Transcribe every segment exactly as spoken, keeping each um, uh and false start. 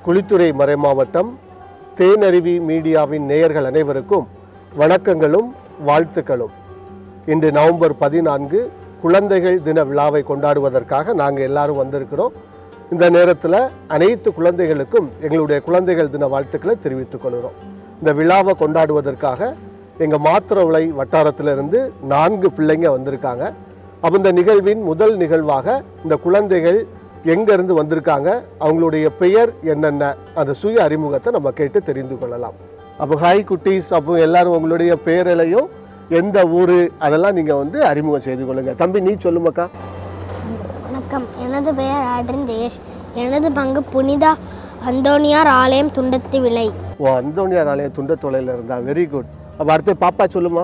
குளித்துறை மறைமாவட்டம் தேனருவி மீடியாவின் நேயர்கள் அனைவருக்கும் வணக்கங்களும் வாழ்த்துக்களும். இன்று நவம்பர் பதினான்கு குழந்தைகள் தின விழாவை கொண்டாடுவதற்காக நாங்கள் எல்லாரும் வந்திருக்கிறோம். இந்த நேரத்தில் அனைத்து குழந்தைகளுக்கும் எங்களுடைய குழந்தைகள் தின வாழ்த்துக்களை தெரிவித்துக் கொள்கிறோம். இந்த விழாவை கொண்டாடுவதற்காக எங்கள் மாத்திரவுளை வட்டாரத்திலிருந்து நான்கு பிள்ளைங்க வந்திருக்காங்க. அப்போ இந்த நிகழ்வின் முதல் நிகழ்வாக இந்த குழந்தைகள் எங்கேருந்து வந்திருக்காங்க, அவங்களுடைய பெயர் என்னென்ன, அந்த சுய அறிமுகத்தை நம்ம கேட்டு தெரிந்து கொள்ளலாம். அப்போ ஹாய் குட்டீஸ், அப்போ எல்லாரும் உங்களுடைய பெயரையும் எந்த ஊர் அதெல்லாம் நீங்கள் வந்து அறிமுகம் செய்து கொள்ளுங்க. தம்பி நீ சொல்லுமாக்கா. வணக்கம், எனது பெயர் ஆட்ரின் ஜெயேஷ். எனது பங்கு புனித அந்தோனியார் ஆலயம் துண்டத்து விலை. ஓ, அந்தோனியார் ஆலயம் துண்டத்தொலையில் இருந்தா. Very good. அப்போ அடுத்து பாப்பா சொல்லுமா.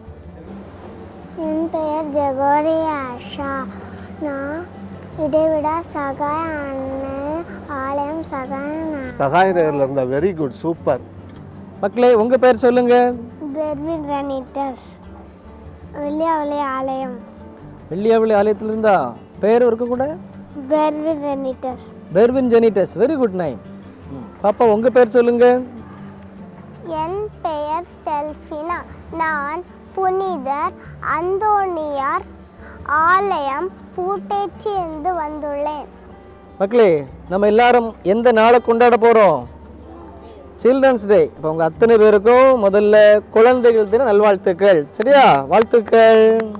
என் பெயர் ஜெகோரி ஆஷா. நான் இடைவிடா சகாய அண்ணன் ஆலயம் சகாய சகாய நகரில் இருந்தா. Very good, super. மக்களே உங்கள் பேர் சொல்லுங்க. பெர்வின் ரெனிட்டஸ் வெள்ளியாவளி ஆலயம். வெள்ளியாவளி ஆலயத்தில் இருந்தா பேர் இருக்க கூட. Pervin Renitus. Pervin Jenitus. Very good name. பாப்பா உங்கள் பேர் சொல்லுங்க. என் பெயர் செல்ஃபினா. நான் புனிதர் அந்தோனியார் ஆலயம் பூட்டேச்சியிலிருந்து வந்துள்ளேன். மக்களே நம்ம எல்லாரும் எந்த நாளை கொண்டாட போகிறோம்? Children's day. இப்போ உங்கள் அத்தனை பேருக்கும் முதல்ல குழந்தைகள் தின நல்வாழ்த்துக்கள். சரியா? வாழ்த்துக்கள்.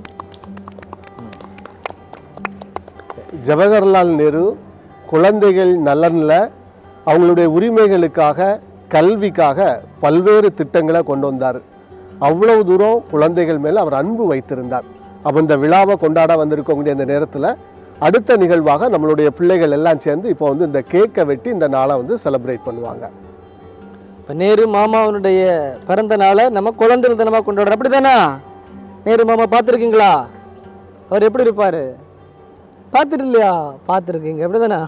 ஜவஹர்லால் நேரு குழந்தைகள் நலனில் அவங்களுடைய உரிமைகளுக்காக கல்விக்காக பல்வேறு திட்டங்களை கொண்டு வந்தார். அவ்வளவு தூரம் குழந்தைகள் மேலே அவர் அன்பு வைத்திருந்தார். அப்போ இந்த விழாவை கொண்டாட வந்திருக்கக்கூடிய இந்த நேரத்தில் அடுத்த நிகழ்வாக நம்மளுடைய பிள்ளைகள் எல்லாம் சேர்ந்து இப்போ வந்து இந்த கேக்கை வெட்டி இந்த நாளை வந்து செலிப்ரேட் பண்ணுவாங்க. இப்போ நேரு மாமாவனுடைய பிறந்த நாளை நம்ம குழந்தைகள் தினமாக கொண்டாடுறோம். அப்படி தானே? நேரு மாமா பார்த்துருக்கீங்களா? அவர் எப்படி இருப்பார்? பார்த்துட்டு இல்லையா? பார்த்துருக்கீங்க. அப்படி தானே?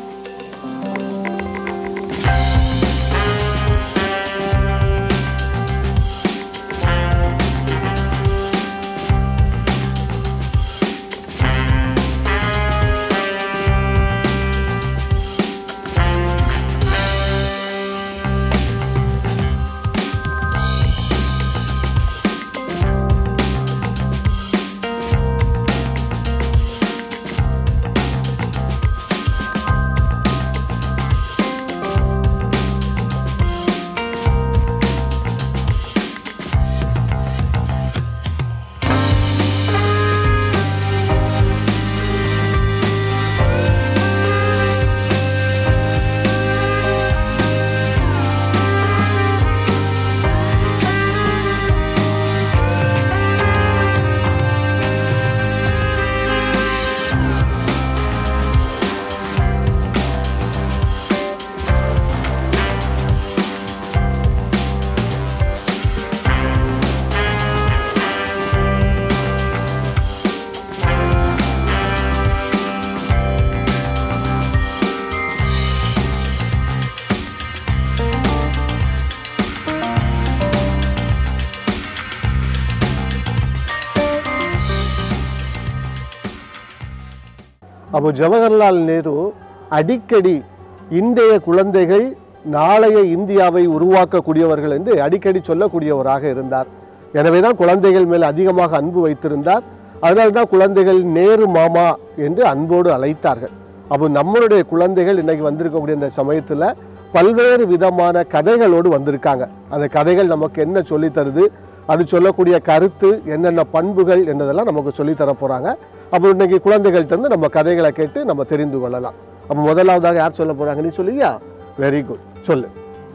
அப்போ ஜவஹர்லால் நேரு அடிக்கடி இன்றைய குழந்தைகள் நாளைய இந்தியாவை உருவாக்கக்கூடியவர்கள் என்று அடிக்கடி சொல்லக்கூடியவராக இருந்தார். எனவே தான் குழந்தைகள் மேல் அதிகமாக அன்பு வைத்திருந்தார். அதனால தான் குழந்தைகள் நேரு மாமா என்று அன்போடு அழைத்தார்கள். அப்போ நம்மளுடைய குழந்தைகள் இன்னைக்கு வந்திருக்கக்கூடிய இந்த சமயத்தில் பல்வேறு விதமான கதைகளோடு வந்திருக்காங்க. அந்த கதைகள் நமக்கு என்ன சொல்லி தருது, அது சொல்லக்கூடிய கருத்து என்னென்ன பண்புகள் என்னதெல்லாம் நமக்கு சொல்லித்தர போகிறாங்க. அப்போ இன்னைக்கு குழந்தைகள்கிட்ட இருந்து நம்ம கதைகளை கேட்டு நம்ம தெரிந்து கொள்ளலாம். அப்போ முதலாவதாக யார் சொல்ல போகிறாங்க? நீ சொல்லுவியா? வெரி குட், சொல்லு.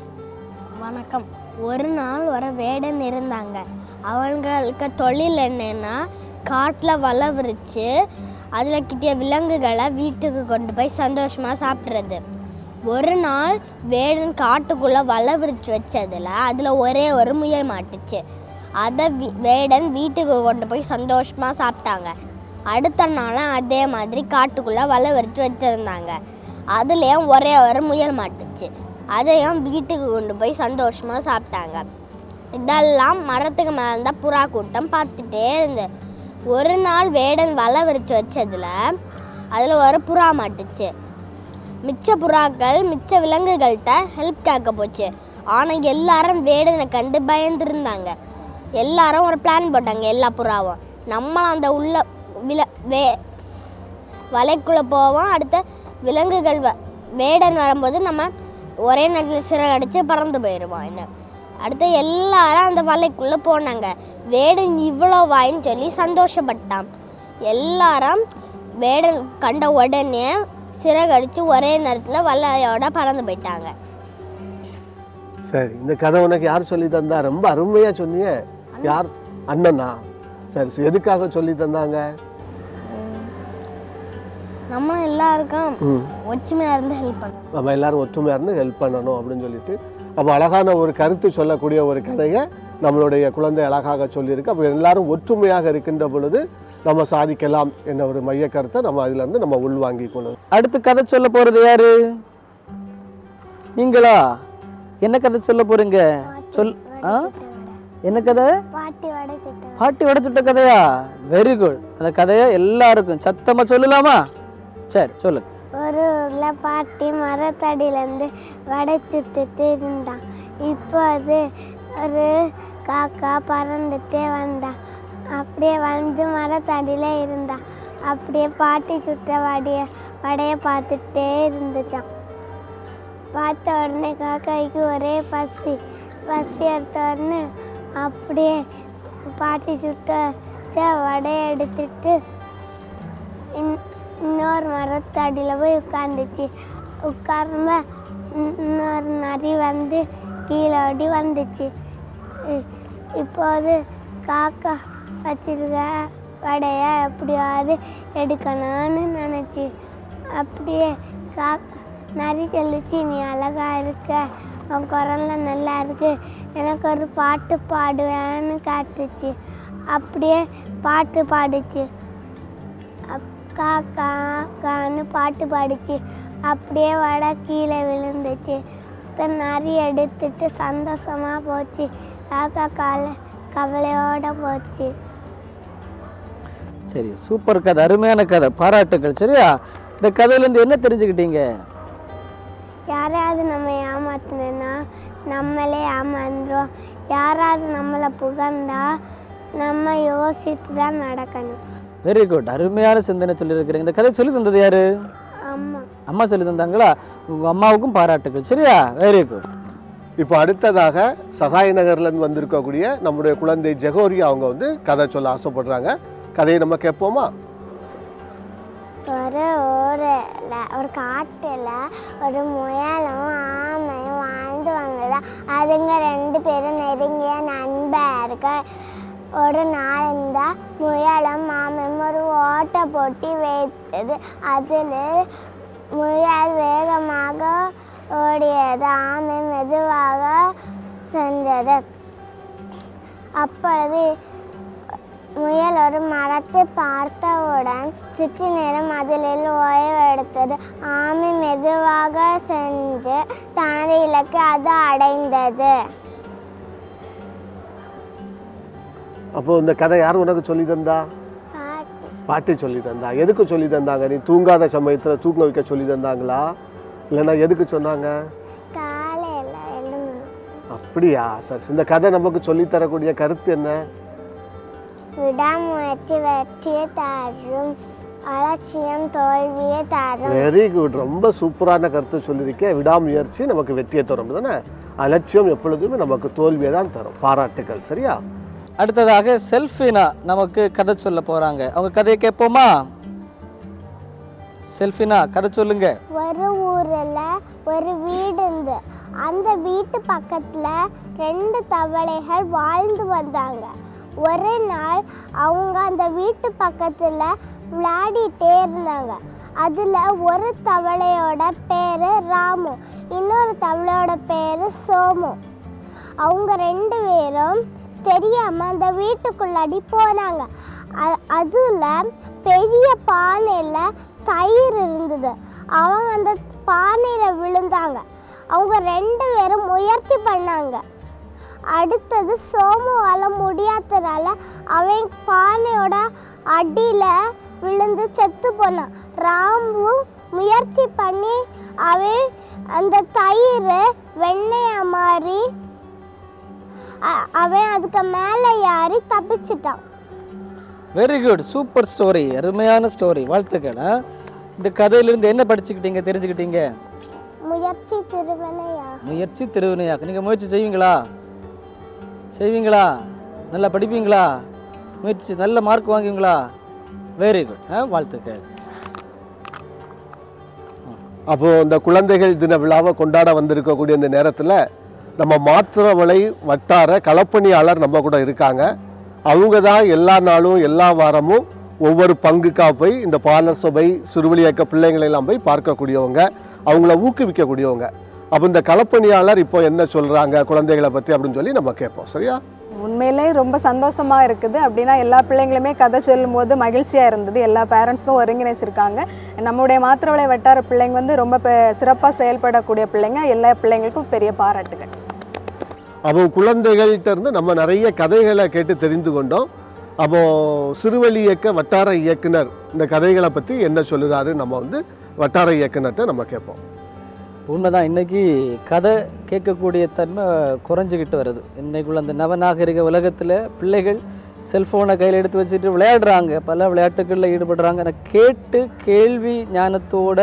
வணக்கம். ஒரு நாள் ஒரு வேடன் இருந்தாங்க. அவங்களுக்கு தொழில் என்னன்னா காட்டில் வலை விரித்து அதில் கிட்டிய விலங்குகளை வீட்டுக்கு கொண்டு போய் சந்தோஷமாக சாப்பிட்றது. ஒரு நாள் வேடன் காட்டுக்குள்ளே வலை விரித்து வச்சதில் அதில் ஒரே ஒரு முயல் மாட்டுச்சு. அதை வேடன் வீட்டுக்கு கொண்டு போய் சந்தோஷமாக சாப்பிட்டாங்க. அடுத்த நாளும் அதே மாதிரி காட்டுக்குள்ளே வலை விரித்து வச்சுருந்தாங்க. அதுலேயும் ஒரே ஒரு முயல் மாட்டுச்சு. அதையும் வீட்டுக்கு கொண்டு போய் சந்தோஷமாக சாப்பிட்டாங்க. இதெல்லாம் மரத்துக்கு மேலே இருந்த புறா கூட்டம் பார்த்துட்டே இருந்து. ஒரு நாள் வேடன் வலை விரித்து வச்சதில் அதில் ஒரு புறா மாட்டுச்சு. மிச்ச புறாக்கள் மிச்ச விலங்குகள்கிட்ட ஹெல்ப் கேட்க போச்சு. ஆனால் எல்லாரும் வேடனை கண்டு பயந்துருந்தாங்க. எல்லாரும் ஒரு பிளான் போட்டாங்க. எல்லா புறாவும் நம்மளும் அந்த உள்ள வில வே வலைக்குள்ளே போவோம். அடுத்த விலங்குகள் வ வேடன் வரும்போது நம்ம ஒரே நேரத்தில் சிறகடிச்சு பறந்து போயிடுவோம். என்ன அடுத்து எல்லாரும் அந்த வலைக்குள்ளே போனாங்க. வேடன் இவ்வளோ வாயின்னு சொல்லி சந்தோஷப்பட்டான். எல்லாரும் வேடன் கண்ட உடனே சிறகடிச்சு ஒரே நேரத்தில் வலையோட பறந்து போயிட்டாங்க. சரி, இந்த கதை உனக்கு யார் சொல்லி தந்தா? ரொம்ப அருமையாக சொன்னீங்க. யார்? அண்ணனா? சரி, சரி. எதுக்காக சொல்லி தந்தாங்க? நம்ம எல்லாருக்கும் ஒற்றுமையாக இருந்து ஹெல்ப் பண்ணணும். நம்ம எல்லாரும் ஒற்றுமையாக இருந்து ஹெல்ப் பண்ணணும் அப்படின்னு சொல்லிட்டு அப்போ அழகான ஒரு கருத்து சொல்லக்கூடிய ஒரு கதையை நம்மளுடைய குழந்தை அழகாக சொல்லியிருக்கு. அப்போ எல்லாரும் ஒற்றுமையாக இருக்கின்ற பொழுது நம்ம சாதிக்கலாம் என்ற ஒரு மைய கருத்தை நம்ம அதிலிருந்து நம்ம உள்வாங்கிக் கொள்ளணும். அடுத்து கதை சொல்ல போறது யாரு? நீங்களா? என்ன கதை சொல்ல போறீங்க? சொல். ஆ என்ன கதை? பாட்டி வடை சுட்ட பாட்டி வடை சுட்ட கதையா? Very good. அந்த கதையை எல்லாருக்கும் சத்தமா சொல்லலாமா? சரி, சொல்லுங்க. ஒரு ஊர்ல பாட்டி மரத்தடியிலேருந்து வடை சுட்டுட்டு இருந்தான். இப்போ அது ஒரு காக்கா பறந்துட்டே வந்தான். அப்படியே வந்து மரத்தடியில் இருந்தான். அப்படியே பாட்டி சுட்ட வடைய வடையை பார்த்துட்டே இருந்துச்சான். பார்த்த உடனே காக்காய்க்கு ஒரே பசி பசி எடுத்த உடனே அப்படியே பாட்டி சுட்ட வடையை எடுத்துட்டு இன் இன்னொரு மரத்தடியில் போய் உட்காந்துச்சு. உட்கார்ந்த இன்னொரு நரி வந்து கீழே ஓடி வந்துச்சு. இப்போது காக்கா வச்சிருக்க வடையை எப்படியாவது எடுக்கணும்னு நினச்சி அப்படியே காக்கா நரி சொல்லிச்சு, நீ அழகா இருக்க, உன் குரல்ல நல்லா இருக்கு, எனக்கு ஒரு பாட்டு பாடுவேன்னு காட்டுச்சு. அப்படியே பாட்டு பாடுச்சு. காக்கா கான்னு பாட்டு பாடிச்சு. அப்படியே வடை கீழே விழுந்துச்சு. நரி எடுத்துட்டு சந்தோஷமா போச்சு. காக்கா கால கவலையோட போச்சு. சரி, சூப்பர் கதை, அருமையான கதை, பாராட்டுகள். சரியா? இந்த கதையிலேருந்து என்ன தெரிஞ்சுக்கிட்டீங்க? யாராவது நம்ம ஏமாத்தினா நம்மளே ஏமாந்துரும். யாராவது நம்மளை புகழ்ந்தா நம்ம யோசித்து தான் நடக்கணும். வெரி குட், அருமையான சிந்தனை சொல்லியிருக்கிறீங்க. இந்த கதை சொல்லி தந்தது யாரு? அம்மா. அம்மா சொல்லி தந்தாங்களா? உங்க அம்மாவுக்கும் பாராட்டுகள். சரியா? Very good. இப்போ அடுத்ததாக சகாய நகர்லேருந்து வந்திருக்கக்கூடிய நம்முடைய குழந்தை ஜெகோரி அவங்க வந்து கதை சொல்ல ஆசைப்படுறாங்க. கதையை நம்ம கேட்போமா? ஒரு ஊரில் ஒரு காட்டில் ஒரு முயலும் ஆமையும் வாழ்ந்து வந்ததா. அதுங்க ரெண்டு பேரும் நெருங்கிய நண்பர்கள். ஒரு நாள் இந்த முயலும் ஆமையும் ஒரு ஓட்டை போட்டி வைத்தது. அதில் முயல் வேகமாக ஓடியது, ஆமை மெதுவாக சென்றது. அப்பொழுது முயல் ஒரு மரத்தை பார்த்தவுடன் சிறிது நேரம் அதில் ஓய்வு எடுத்தது. ஆமை மெதுவாக சென்று தனது இலக்கை அது அடைந்தது. அப்போ இந்த கதை யார் உனக்கு சொல்லி தந்தா? பாட்டி சொல்லி தந்தா. எதுக்கு சொல்லி தந்தாங்க? நீ தூங்காத சமயத்தில் தூங்க வைக்க சொல்லி தந்தாங்களா, இல்லைன்னா எதுக்கு சொன்னாங்க? காலையில் எழுந்து. அப்படியா? சரி, இந்த கதை நமக்கு சொல்லி தரக்கூடிய கருத்து என்ன? விடாமுயற்சி வெற்றியை தரும், அலட்சியம் தோல்வியை தரும். வெரி குட், ரொம்ப சூப்பரான கருத்து சொல்லியிருக்கேன். விடாமுயற்சி நமக்கு வெற்றியை தரும் தானே, அலட்சியம் எப்பொழுதுமே நமக்கு தோல்வியை தான் தரும். பாராட்டுகள். சரியா? அடுத்ததாக செல்ஃபினா நமக்கு கதை சொல்ல போறாங்க. அவங்க கதையை கேட்போமா? செல்ஃபினா, கதை சொல்லுங்க. ஒரு ஊரில் ஒரு வீடு இருந்து, அந்த வீட்டு பக்கத்துல ரெண்டு தவளைகள் வாழ்ந்து வந்தாங்க. ஒரு நாள் அவங்க அந்த வீட்டு பக்கத்துல விளையாடிட்டே இருந்தாங்க. அதில் ஒரு தவளையோட பேர் ராமு, இன்னொரு தவளையோட பேர் சோமு. அவங்க ரெண்டு பேரும் தெரியாமல் அந்த வீட்டுக்குள்ளாடி போனாங்க. அதில் பெரிய பானையில் தயிர் இருந்தது. அவங்க அந்த பானையில் விழுந்தாங்க. அவங்க ரெண்டு பேரும் முயற்சி பண்ணாங்க. அடுத்தது சோமுவால் முடியாததால அவன் பானையோட அடியில் விழுந்து செத்து போனான். ராமும் முயற்சி பண்ணி அவன் அந்த தயிர் வெண்ணெயை மாறி அவன் அதுக்கு மேலே ஏறி தப்பிச்சிட்டான். வெரி குட், சூப்பர் ஸ்டோரி, அருமையான ஸ்டோரி, வாழ்த்துக்கள். இந்த கதையிலிருந்து என்ன படிச்சுக்கிட்டீங்க, தெரிஞ்சுக்கிட்டீங்க? முயற்சி திருவினையா. முயற்சி திருவினையாக்கு. நீங்கள் முயற்சி செய்வீங்களா? செய்வீங்களா? நல்லா படிப்பீங்களா? முயற்சி நல்ல மார்க் வாங்குவீங்களா? வெரி குட், வாழ்த்துக்கள். அப்போ இந்த குழந்தைகள் தின விழாவை கொண்டாட வந்திருக்கக்கூடிய இந்த நேரத்தில் நம்ம மாத்திரமலை வட்டார களப்பணியாளர் நம்ம கூட இருக்காங்க. அவங்க தான் எல்லா நாளும் எல்லா வாரமும் ஒவ்வொரு பங்குக்காக போய் இந்த பாலர் சபை சிறுவழி இயக்க பிள்ளைங்களெல்லாம் போய் பார்க்கக்கூடியவங்க, அவங்கள ஊக்குவிக்கக்கூடியவங்க. அப்போ இந்த களப்பணியாளர் இப்போ என்ன சொல்கிறாங்க குழந்தைகளை பற்றி அப்படின்னு சொல்லி நம்ம கேட்போம். சரியா? உண்மையிலே ரொம்ப சந்தோஷமாக இருக்குது. அப்படின்னா எல்லா பிள்ளைங்களுமே கதை சொல்லும் போது மகிழ்ச்சியாக இருந்தது. எல்லா பேரண்ட்ஸும் ஒருங்கிணைச்சிருக்காங்க. நம்முடைய மாத்திரவளை வட்டார பிள்ளைங்க வந்து ரொம்ப சிறப்பாக செயல்படக்கூடிய பிள்ளைங்க. எல்லா பிள்ளைங்களுக்கும் பெரிய பாராட்டுகள். அப்போ குழந்தைகள்கிட்ட இருந்து நம்ம நிறைய கதைகளை கேட்டு தெரிந்து கொண்டோம். அப்போ சிறுவழி இயக்க வட்டார இயக்குனர் இந்த கதைகளை பற்றி என்ன சொல்லுறாரு நம்ம வந்து வட்டார இயக்குனர்கிட்ட நம்ம கேட்போம். உண்மைதான், இன்றைக்கி கதை கேட்கக்கூடிய தன்மை குறைஞ்சிக்கிட்டு வருது. இன்றைக்குள்ள அந்த நவநாகரிக உலகத்தில் பிள்ளைகள் செல்ஃபோனை கையில் எடுத்து வச்சுட்டு விளையாடுறாங்க, பல விளையாட்டுகளில் ஈடுபடுறாங்க. அந்த கேட்டு கேள்வி ஞானத்தோட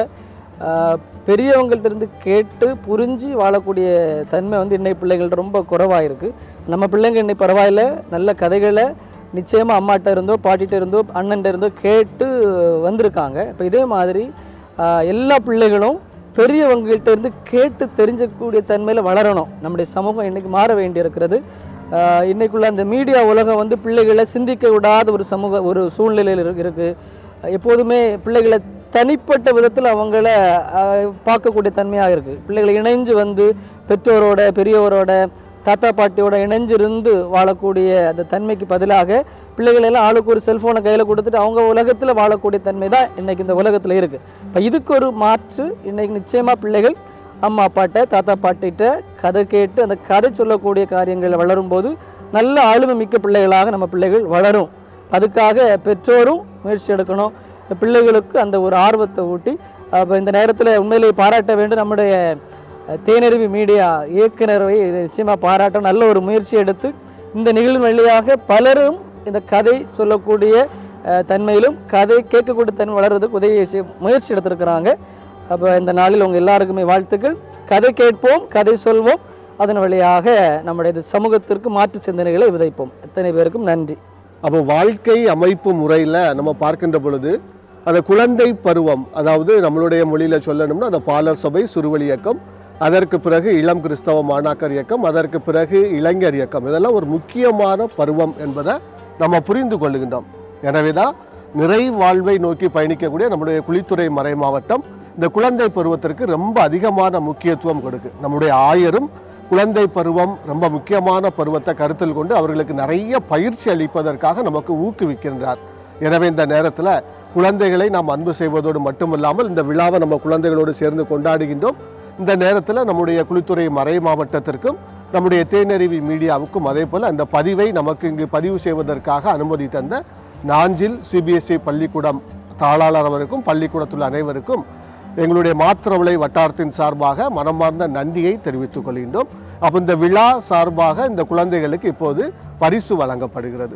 பெரியவங்கள்ட்ட இருந்து கேட்டு புரிஞ்சு வாழக்கூடிய தன்மை வந்து இன்னைக்கு பிள்ளைகள்ட்ட ரொம்ப குறைவாக இருக்குது. நம்ம பிள்ளைங்க இன்னைக்கு பரவாயில்ல, நல்ல கதைகளை நிச்சயமாக அம்மாட்ட இருந்தோ பாட்டிகிட்ட இருந்தோ அண்ணன்ட்ட இருந்தோ கேட்டு வந்திருக்காங்க. இப்போ இதே மாதிரி எல்லா பிள்ளைகளும் பெரியவங்கள்ட்ட இருந்து கேட்டு தெரிஞ்சக்கூடிய தன்மையில் வளரணும். நம்முடைய சமூகம் இன்றைக்கி மாற வேண்டியிருக்கிறது. இன்றைக்குள்ள அந்த மீடியா உலகம் வந்து பிள்ளைகளை சிந்திக்க விடாத ஒரு சமூக ஒரு சூழ்நிலையில் இருக்குது. எப்போதுமே பிள்ளைகளை தனிப்பட்ட விதத்தில் அவங்கள பார்க்கக்கூடிய தன்மையாக இருக்குது. பிள்ளைகளை இணைஞ்சு வந்து பெற்றோரோட பெரியவரோட தாத்தா பாட்டியோட இணைஞ்சிருந்து வாழக்கூடிய அந்த தன்மைக்கு பதிலாக பிள்ளைகளெல்லாம் ஆளுக்கு ஒரு செல்ஃபோனை கையில் கொடுத்துட்டு அவங்க உலகத்தில் வாழக்கூடிய தன்மை தான் இன்றைக்கி இந்த உலகத்தில் இருக்குது. இப்போ இதுக்கு ஒரு மாற்று இன்றைக்கி நிச்சயமாக பிள்ளைகள் அம்மா அப்பாட்ட தாத்தா பாட்டிகிட்ட கதை கேட்டு அந்த கதை சொல்லக்கூடிய காரியங்களில் வளரும்போது நல்ல ஆளுமை மிக்க பிள்ளைகளாக நம்ம பிள்ளைகள் வளரும். அதுக்காக பெற்றோரும் முயற்சி எடுக்கணும். பிள்ளைகளுக்கு அந்த ஒரு ஆர்வத்தை ஊட்டி அப்போ இந்த நேரத்தில் உண்மையிலேயே பாராட்ட வேண்டும் நம்முடைய தேனருவி மீடியா இயக்குனரை நிச்சயமாக பாராட்டும். நல்ல ஒரு முயற்சி எடுத்து இந்த நிகழ்வு வழியாக பலரும் இந்த கதை சொல்லக்கூடிய தன்மையிலும் கதை கேட்கக்கூடிய தன்மை வளர்றதுக்கு உதவி முயற்சி எடுத்திருக்கிறாங்க. அப்போ இந்த நாளில் உங்கள் எல்லாருக்குமே வாழ்த்துக்கள். கதை கேட்போம், கதை சொல்வோம், அதன் வழியாக நம்முடைய சமூகத்திற்கு மாற்று சிந்தனைகளை விதைப்போம். எத்தனை பேருக்கும் நன்றி. அப்போ வாழ்க்கை அமைப்பு முறையில் நம்ம பார்க்கின்ற பொழுது அந்த குழந்தை பருவம், அதாவது நம்மளுடைய மொழியில் சொல்லணும்னா அந்த பாலர் சபை சிறுவழி இயக்கம், அதற்கு பிறகு இளம் கிறிஸ்தவ மாணாக்கர் இயக்கம், அதற்கு பிறகு இளைஞர் இயக்கம், இதெல்லாம் ஒரு முக்கியமான பருவம் என்பதை நம்ம புரிந்து கொள்ளுகின்றோம். எனவே தான் நிறை வாழ்வை நோக்கி பயணிக்கக்கூடிய நம்முடைய குளித்துறை மறை மாவட்டம் இந்த குழந்தை பருவத்திற்கு ரொம்ப அதிகமான முக்கியத்துவம் கொடுக்கு. நம்முடைய ஆயரும் குழந்தை பருவம் ரொம்ப முக்கியமான பருவத்தை கருத்தில் கொண்டு அவர்களுக்கு நிறைய பயிற்சி அளிப்பதற்காக நமக்கு ஊக்குவிக்கின்றார். எனவே இந்த நேரத்தில் குழந்தைகளை நாம் அன்பு செய்வதோடு மட்டுமில்லாமல் இந்த விழாவை நம்ம குழந்தைகளோடு சேர்ந்து கொண்டாடுகின்றோம். இந்த நேரத்தில் நம்முடைய குளித்துறை மறை மாவட்டத்திற்கும் நம்முடைய தேனருவி மீடியாவுக்கும் அதே போல் அந்த பதிவை நமக்கு இங்கு பதிவு செய்வதற்காக அனுமதி தந்த நாஞ்சில் சிபிஎஸ்இ பள்ளிக்கூடம் தாளாளர் அவருக்கும் பள்ளிக்கூடத்துள்ள அனைவருக்கும் எங்களுடைய மாத்திரவளை வட்டாரத்தின் சார்பாக மனமார்ந்த நன்றியை தெரிவித்துக் கொள்கின்றோம். அப்போ இந்த விழா சார்பாக இந்த குழந்தைகளுக்கு இப்போது பரிசு வழங்கப்படுகிறது.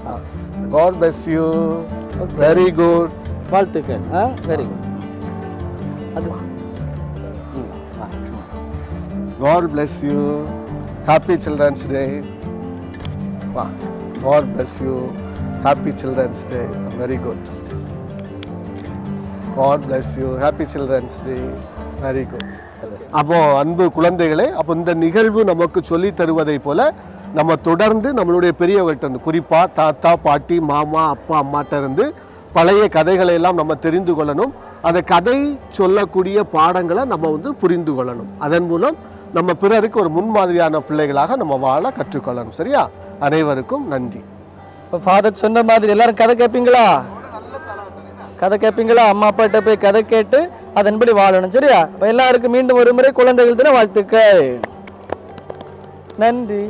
God bless you. Very good. வாழ்த்துக்கள். Very good. அது God bless you. Happy Children's Day. God bless you. Happy Children's Day. Very good. God bless you. Happy Children's Day. Very good. அப்போ அன்பு குழந்தைகளே, அப்போ இந்த நிகழ்வு நமக்கு சொல்லி தருவதை போல நம்ம தொடர்ந்து நம்மளுடைய பெரியவர்கள்ட்ட இருந்து, குறிப்பாக தாத்தா பாட்டி மாமா அப்பா அம்மாட்ட இருந்து பழைய கதைகளை எல்லாம் நம்ம தெரிந்து கொள்ளணும். அந்த கதை சொல்லக்கூடிய பாடங்களை நம்ம வந்து புரிந்து கொள்ளணும். அதன் மூலம் நம்ம பிறருக்கு ஒரு முன்மாதிரியான பிள்ளைகளாக நம்ம வாழ கற்றுக்கொள்ளணும். சரியா? அனைவருக்கும் நன்றி. இப்போ ஃபாதர் சொன்ன மாதிரி எல்லாரும் கதை கேட்பீங்களா? கதை கேட்பீங்களா? அம்மா அப்பாட்ட போய் கதை கேட்டு அதன்படி வாழணும். சரியா? இப்போ எல்லாருக்கும் மீண்டும் ஒரு முறை குழந்தைகள் தின வாழ்த்துக்கள். நன்றி.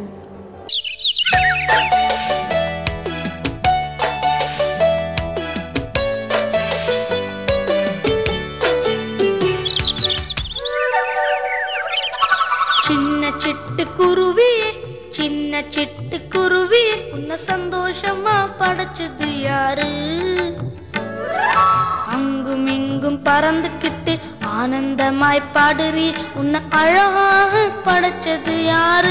சந்தோஷமா படைச்சது யாரு? அங்கும் இங்கும் பறந்துக்கிட்டு ஆனந்தமாய் பாடுறி, உன்னை அழகாக படைச்சது யாரு?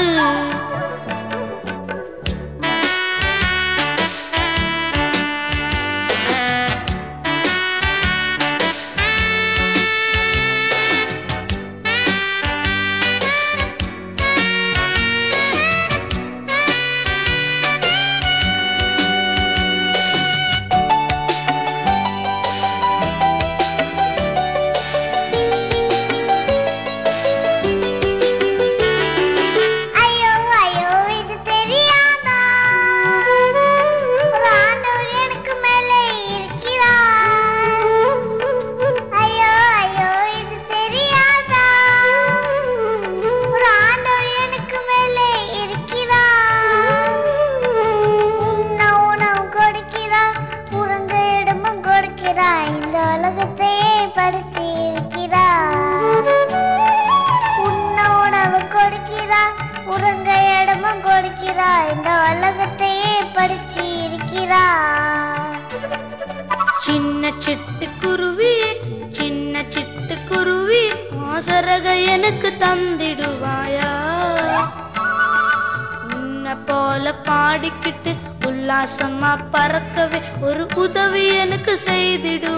சின்ன சிட்டுக்குருவி சின்ன சிட்டுக்குருவி ஆசரக எனக்கு தந்திடுவாயா? உன்னை போல பாடிக்கிட்டு உல்லாசமா பறக்கவே ஒரு உதவி எனக்கு செய்திடு